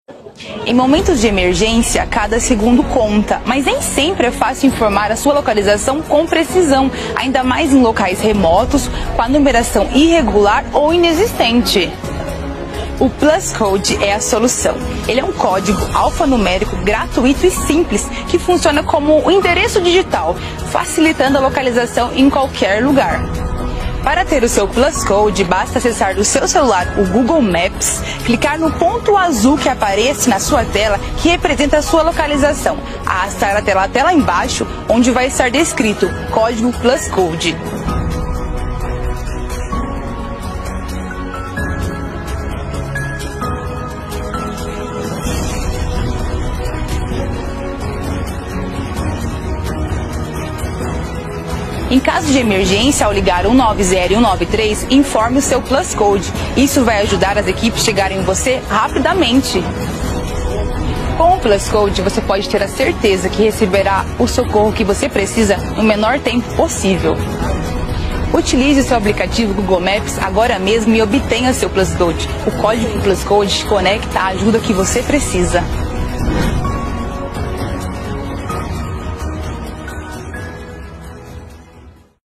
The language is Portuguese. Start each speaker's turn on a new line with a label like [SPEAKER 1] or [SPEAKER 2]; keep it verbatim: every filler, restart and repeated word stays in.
[SPEAKER 1] Em momentos de emergência, cada segundo conta, mas nem sempre é fácil informar a sua localização com precisão, ainda mais em locais remotos, com a numeração irregular ou inexistente. O Plus Code é a solução. Ele é um código alfanumérico gratuito e simples que funciona como um endereço digital, facilitando a localização em qualquer lugar. Para ter o seu Plus Code, basta acessar do seu celular o Google Maps, clicar no ponto azul que aparece na sua tela, que representa a sua localização, arrastar até lá, até lá embaixo, onde vai estar descrito Código Plus Code. Em caso de emergência, ao ligar um nove zero e um nove três, informe o seu Plus Code. Isso vai ajudar as equipes a chegarem em você rapidamente. Com o Plus Code, você pode ter a certeza que receberá o socorro que você precisa no menor tempo possível. Utilize o seu aplicativo Google Maps agora mesmo e obtenha seu Plus Code. O código Plus Code te conecta à ajuda que você precisa.